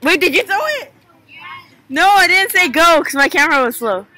Wait, did you throw it? No, I didn't say go because my camera was slow.